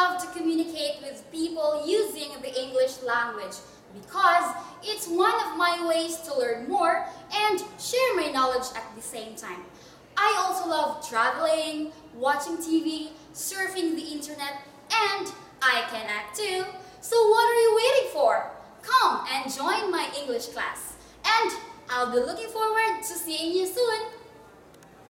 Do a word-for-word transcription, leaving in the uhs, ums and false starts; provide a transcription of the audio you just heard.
love to communicate with people using the English language because it's one of my ways to learn more and share my knowledge at the same time. I also love traveling, watching T V, surfing the internet, and I can act too. So what are you waiting